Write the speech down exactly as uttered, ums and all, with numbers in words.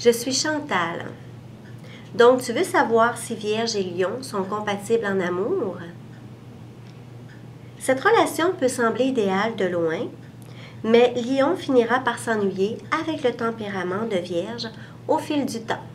Je suis Chantal. Donc, tu veux savoir si Vierge et Lion sont compatibles en amour? Cette relation peut sembler idéale de loin, mais Lion finira par s'ennuyer avec le tempérament de Vierge au fil du temps.